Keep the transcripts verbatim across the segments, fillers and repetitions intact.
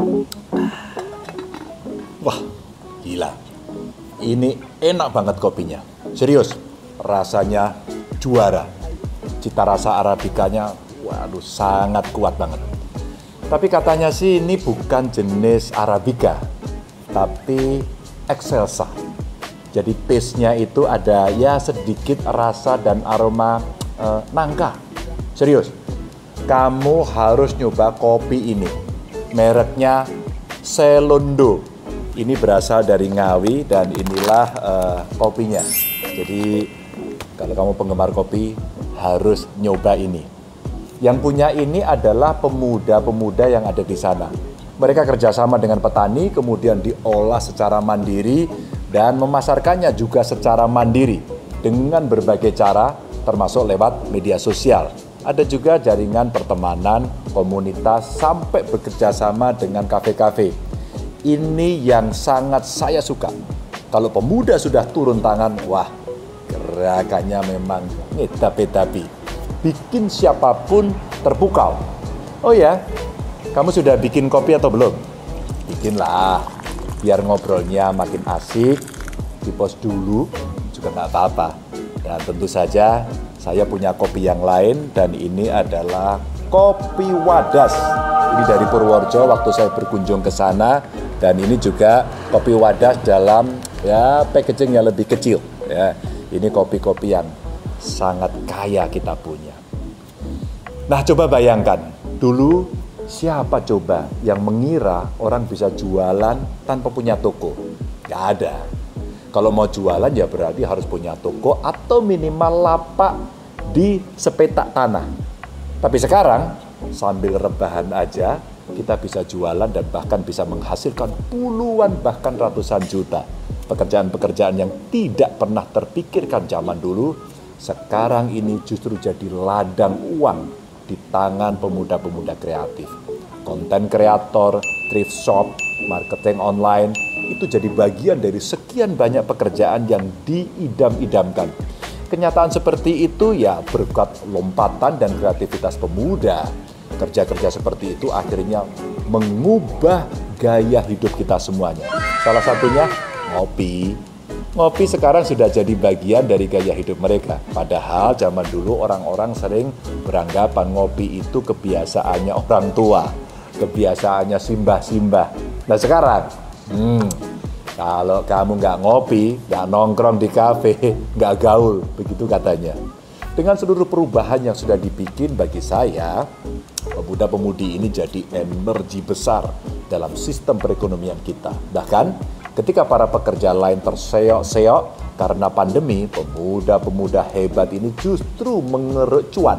Wah, gila. Ini enak banget kopinya. Serius, rasanya juara. Cita rasa Arabikanya, waduh, sangat kuat banget. Tapi katanya sih ini bukan jenis Arabica, tapi Excelsa. Jadi taste-nya itu ada ya sedikit rasa dan aroma eh, nangka. Serius, kamu harus nyoba kopi ini. Mereknya Selondo. Ini berasal dari Ngawi dan inilah uh, kopinya. Jadi kalau kamu penggemar kopi harus nyoba ini. Yang punya ini adalah pemuda-pemuda yang ada di sana. Mereka kerjasama dengan petani, kemudian diolah secara mandiri dan memasarkannya juga secara mandiri dengan berbagai cara, termasuk lewat media sosial. Ada juga jaringan pertemanan, komunitas, sampai bekerja sama dengan kafe-kafe. Ini yang sangat saya suka. Kalau pemuda sudah turun tangan, wah, gerakannya memang ngedapi-dapi. Bikin siapapun terpukau. Oh ya, kamu sudah bikin kopi atau belum? Bikinlah, biar ngobrolnya makin asik. Di post dulu juga nggak apa-apa. Dan tentu saja saya punya kopi yang lain dan ini adalah kopi Wadas. Ini dari Purworejo waktu saya berkunjung ke sana. Dan ini juga kopi Wadas dalam ya packaging yang lebih kecil. Ya, ini kopi-kopi yang sangat kaya kita punya. Nah, coba bayangkan, dulu siapa coba yang mengira orang bisa jualan tanpa punya toko? Gak ada. Kalau mau jualan ya berarti harus punya toko atau minimal lapak di sepetak tanah. Tapi sekarang sambil rebahan aja, kita bisa jualan dan bahkan bisa menghasilkan puluhan bahkan ratusan juta. Pekerjaan-pekerjaan yang tidak pernah terpikirkan zaman dulu, sekarang ini justru jadi ladang uang di tangan pemuda-pemuda kreatif. Konten kreator, thrift shop, marketing online, itu jadi bagian dari sekian banyak pekerjaan yang diidam-idamkan. Kenyataan seperti itu ya berkat lompatan dan kreativitas pemuda. Kerja-kerja seperti itu akhirnya mengubah gaya hidup kita semuanya. Salah satunya ngopi. Ngopi sekarang sudah jadi bagian dari gaya hidup mereka. Padahal zaman dulu orang-orang sering beranggapan ngopi itu kebiasaannya orang tua. Kebiasaannya simbah-simbah. Nah sekarang, hmm, kalau kamu nggak ngopi, nggak nongkrong di kafe, nggak gaul, begitu katanya. Dengan seluruh perubahan yang sudah dibikin bagi saya, pemuda-pemudi ini jadi energi besar dalam sistem perekonomian kita. Bahkan ketika para pekerja lain terseok-seok karena pandemi, pemuda-pemuda hebat ini justru mengeruk cuan.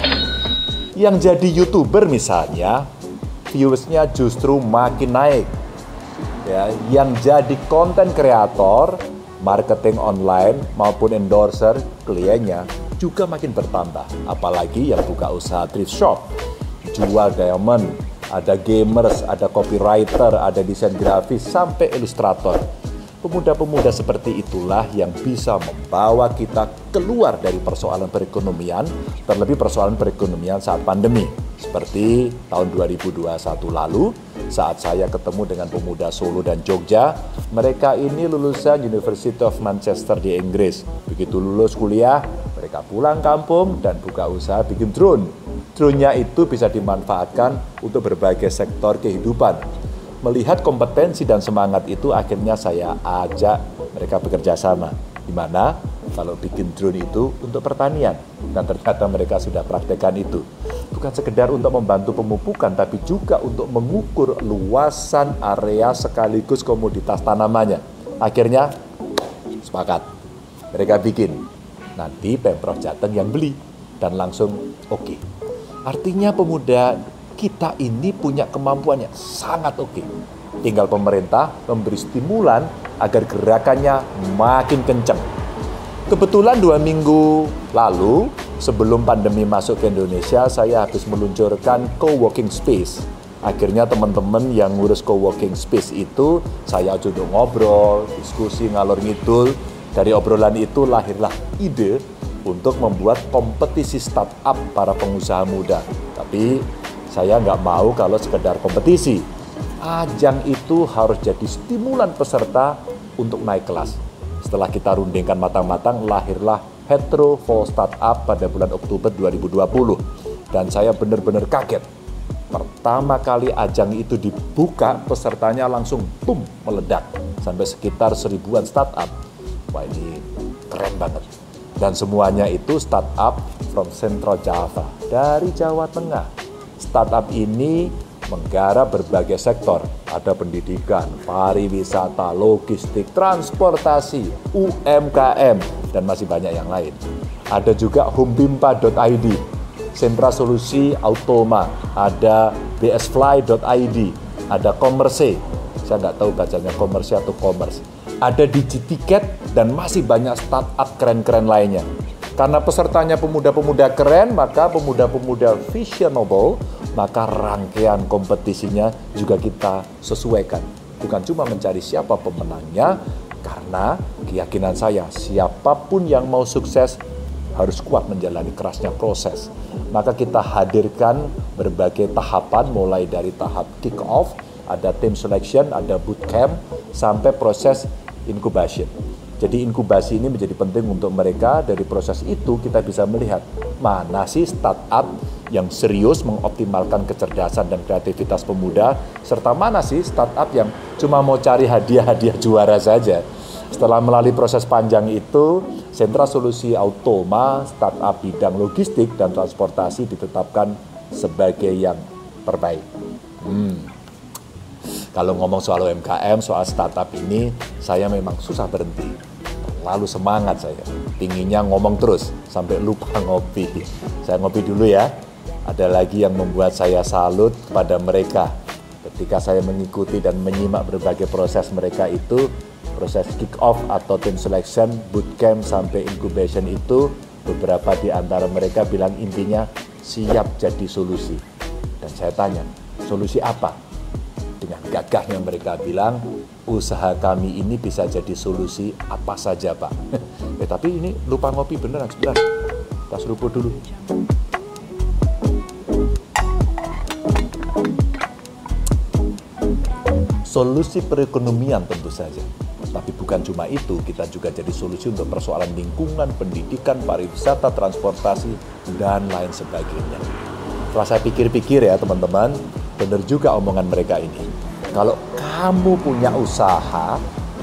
Yang jadi YouTuber misalnya, viewersnya justru makin naik. Ya, yang jadi konten kreator, marketing online maupun endorser, kliennya juga makin bertambah. Apalagi yang buka usaha thrift shop, jual diamond, ada gamers, ada copywriter, ada desain grafis, sampai ilustrator. Pemuda-pemuda seperti itulah yang bisa membawa kita keluar dari persoalan perekonomian, terlebih persoalan perekonomian saat pandemi. Seperti tahun dua ribu dua puluh satu lalu, saat saya ketemu dengan pemuda Solo dan Jogja, mereka ini lulusan University of Manchester di Inggris. Begitu lulus kuliah, mereka pulang kampung dan buka usaha bikin drone. Drone-nya itu bisa dimanfaatkan untuk berbagai sektor kehidupan. Melihat kompetensi dan semangat itu, akhirnya saya ajak mereka bekerja sama. Di mana kalau bikin drone itu untuk pertanian. Dan ternyata mereka sudah praktekkan itu. Bukan sekedar untuk membantu pemupukan, tapi juga untuk mengukur luasan area sekaligus komoditas tanamannya. Akhirnya sepakat. Mereka bikin. Nanti Pemprov Jateng yang beli. Dan langsung oke. Okay. Artinya pemuda kita ini punya kemampuan yang sangat oke. Okay. Tinggal pemerintah memberi stimulan agar gerakannya makin kencang. Kebetulan dua minggu lalu, sebelum pandemi masuk ke Indonesia, saya habis meluncurkan co-working space. Akhirnya teman-teman yang ngurus co-working space itu, saya ajak ngobrol, diskusi, ngalor ngidul. Dari obrolan itu lahirlah ide untuk membuat kompetisi startup para pengusaha muda. Tapi saya nggak mau kalau sekedar kompetisi. Ajang itu harus jadi stimulan peserta untuk naik kelas. Setelah kita rundingkan matang-matang, lahirlah Hetero for Startup pada bulan Oktober dua ribu dua puluh. Dan saya benar-benar kaget. Pertama kali ajang itu dibuka, pesertanya langsung boom, meledak. Sampai sekitar seribuan startup. Wah, ini keren banget. Dan semuanya itu startup from Central Java, dari Jawa Tengah. Startup ini menggarap berbagai sektor. Ada pendidikan, pariwisata, logistik, transportasi, U M K M, dan masih banyak yang lain. Ada juga homebimpa dot i d, Sentra Solusi Automa, ada b s fly dot i d, ada Commerce, saya nggak tahu bacanya Commerce atau Commerce, ada Digiticket, dan masih banyak startup keren-keren lainnya. Karena pesertanya pemuda-pemuda keren, maka pemuda-pemuda visionable, maka rangkaian kompetisinya juga kita sesuaikan. Bukan cuma mencari siapa pemenangnya, karena keyakinan saya, siapapun yang mau sukses harus kuat menjalani kerasnya proses. Maka kita hadirkan berbagai tahapan, mulai dari tahap kick off, ada team selection, ada bootcamp, sampai proses incubation. Jadi inkubasi ini menjadi penting untuk mereka. Dari proses itu kita bisa melihat mana sih startup yang serius mengoptimalkan kecerdasan dan kreativitas pemuda, serta mana sih startup yang cuma mau cari hadiah-hadiah juara saja. Setelah melalui proses panjang itu, Sentra Solusi Automa, startup bidang logistik dan transportasi ditetapkan sebagai yang terbaik. Hmm. Kalau ngomong soal U M K M, soal startup ini, saya memang susah berhenti. Terlalu semangat saya. Pinginnya ngomong terus, sampai lupa ngopi. Saya ngopi dulu ya. Ada lagi yang membuat saya salut kepada mereka. Ketika saya mengikuti dan menyimak berbagai proses mereka itu, proses kick off atau team selection, bootcamp sampai incubation itu, beberapa di antara mereka bilang intinya siap jadi solusi. Dan saya tanya, solusi apa? Dengan gagahnya mereka bilang, usaha kami ini bisa jadi solusi apa saja, Pak. eh tapi ini lupa ngopi beneran, sebentar. Kita seruput dulu. Solusi perekonomian tentu saja. Tapi bukan cuma itu, kita juga jadi solusi untuk persoalan lingkungan, pendidikan, pariwisata, transportasi, dan lain sebagainya. Setelah saya pikir-pikir ya teman-teman, benar juga omongan mereka ini. Kalau kamu punya usaha,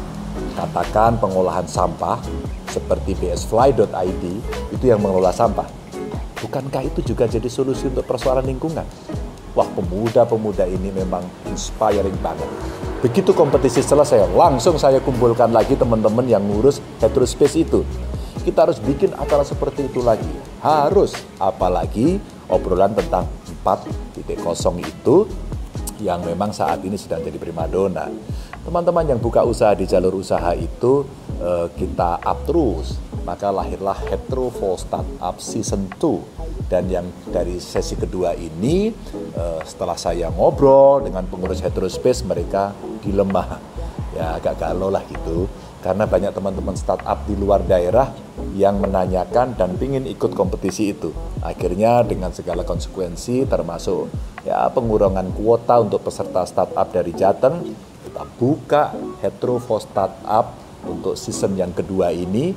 katakan pengolahan sampah, seperti b s fly dot i d, itu yang mengelola sampah. Bukankah itu juga jadi solusi untuk persoalan lingkungan? Wah, pemuda-pemuda ini memang inspiring banget. Begitu kompetisi selesai, langsung saya kumpulkan lagi teman-teman yang ngurus Heterospace itu. Kita harus bikin acara seperti itu lagi. Harus, apalagi obrolan tentang empat titik nol itu yang memang saat ini sedang jadi primadona. Teman-teman yang buka usaha di jalur usaha itu eh, kita up terus. Maka lahirlah Hetero for Startup Season dua. Dan yang dari sesi kedua ini, eh, setelah saya ngobrol dengan pengurus Heterospace, mereka dilema. Ya agak galau lah gitu. Karena banyak teman-teman startup di luar daerah yang menanyakan dan ingin ikut kompetisi itu. Akhirnya dengan segala konsekuensi termasuk ya pengurangan kuota untuk peserta startup dari Jateng, kita buka Hetero for Startup untuk season yang kedua ini,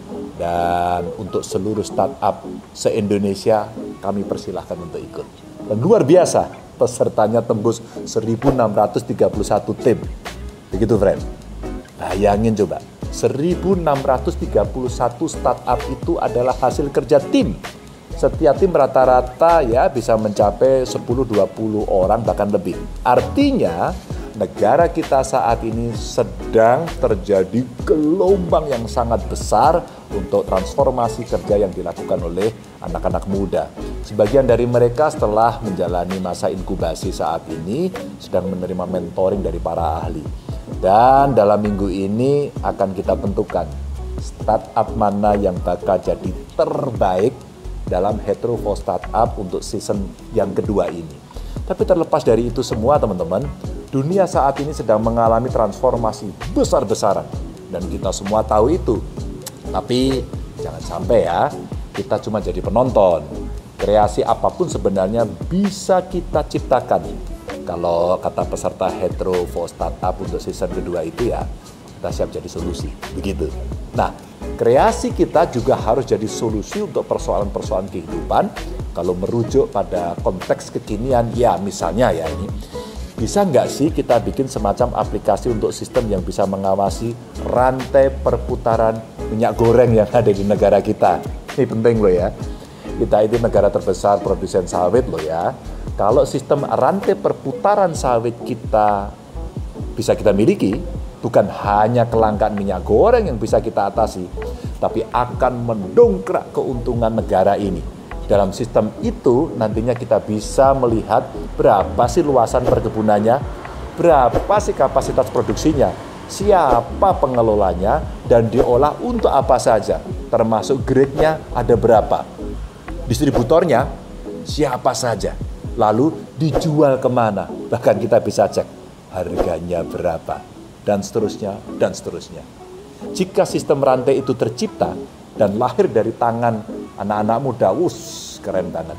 dan untuk seluruh startup se-Indonesia kami persilahkan untuk ikut. Dan luar biasa, pesertanya tembus seribu enam ratus tiga puluh satu tim. Begitu, friend. Bayangin coba, seribu enam ratus tiga puluh satu startup itu adalah hasil kerja tim. Setiap tim rata-rata ya bisa mencapai sepuluh dua puluh orang bahkan lebih. Artinya negara kita saat ini sedang terjadi gelombang yang sangat besar untuk transformasi kerja yang dilakukan oleh anak-anak muda. Sebagian dari mereka setelah menjalani masa inkubasi saat ini sedang menerima mentoring dari para ahli. Dan dalam minggu ini akan kita tentukan startup mana yang bakal jadi terbaik dalam Hetero for Startup untuk season yang kedua ini. Tapi terlepas dari itu semua teman-teman, dunia saat ini sedang mengalami transformasi besar-besaran. Dan kita semua tahu itu. Tapi jangan sampai ya, kita cuma jadi penonton. Kreasi apapun sebenarnya bisa kita ciptakan. Kalau kata peserta Hetero for Startup untuk season kedua itu ya, kita siap jadi solusi, begitu. Nah, kreasi kita juga harus jadi solusi untuk persoalan-persoalan kehidupan. Kalau merujuk pada konteks kekinian, ya misalnya ya ini, bisa nggak sih kita bikin semacam aplikasi untuk sistem yang bisa mengawasi rantai perputaran minyak goreng yang ada di negara kita? Ini penting loh ya. Kita itu negara terbesar produsen sawit loh ya. Kalau sistem rantai perputaran sawit kita bisa kita miliki, bukan hanya kelangkaan minyak goreng yang bisa kita atasi, tapi akan mendongkrak keuntungan negara ini. Dalam sistem itu nantinya kita bisa melihat berapa sih luasan perkebunannya, berapa sih kapasitas produksinya, siapa pengelolanya, dan diolah untuk apa saja, termasuk grade-nya ada berapa, distributornya siapa saja, lalu dijual kemana, bahkan kita bisa cek harganya berapa, dan seterusnya, dan seterusnya. Jika sistem rantai itu tercipta dan lahir dari tangan anak-anak muda, wuss, keren banget.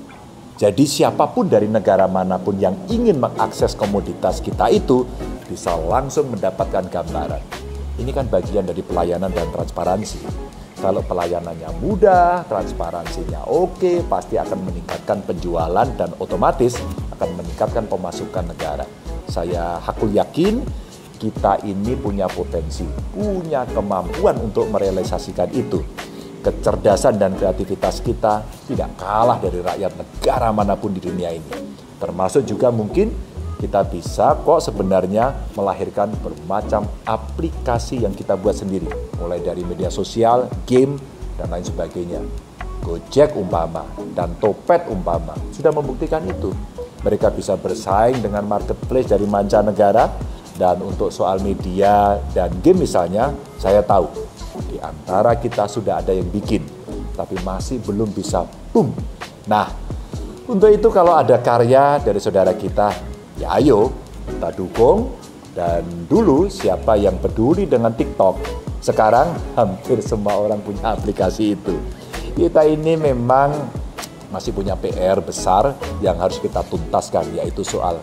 Jadi siapapun dari negara manapun yang ingin mengakses komoditas kita itu bisa langsung mendapatkan gambaran. Ini kan bagian dari pelayanan dan transparansi. Kalau pelayanannya mudah, transparansinya oke, pasti akan meningkatkan penjualan dan otomatis akan meningkatkan pemasukan negara. Saya hakul yakin kita ini punya potensi, punya kemampuan untuk merealisasikan itu. Kecerdasan dan kreativitas kita tidak kalah dari rakyat negara manapun di dunia ini. Termasuk juga mungkin kita bisa kok sebenarnya melahirkan bermacam aplikasi yang kita buat sendiri. Mulai dari media sosial, game, dan lain sebagainya. Gojek umpama, dan Topet umpama, sudah membuktikan itu. Mereka bisa bersaing dengan marketplace dari mancanegara, dan untuk soal media dan game misalnya, saya tahu di antara kita sudah ada yang bikin, tapi masih belum bisa boom. Nah, untuk itu kalau ada karya dari saudara kita, ya ayo kita dukung. Dan dulu siapa yang peduli dengan TikTok, sekarang hampir semua orang punya aplikasi itu. Kita ini memang masih punya P R besar yang harus kita tuntaskan, yaitu soal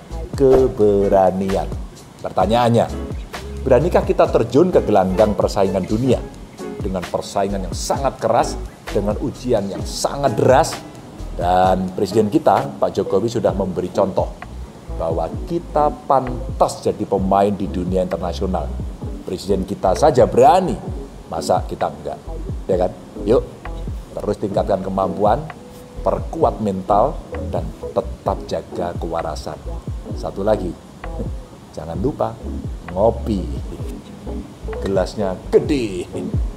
keberanian. Pertanyaannya, beranikah kita terjun ke gelanggang persaingan dunia dengan persaingan yang sangat keras, dengan ujian yang sangat deras? Dan Presiden kita, Pak Jokowi, sudah memberi contoh bahwa kita pantas jadi pemain di dunia internasional. Presiden kita saja berani, masa kita enggak? Ya kan? Yuk, terus tingkatkan kemampuan, perkuat mental, dan tetap jaga kewarasan. Satu lagi, jangan lupa ngopi, gelasnya gede.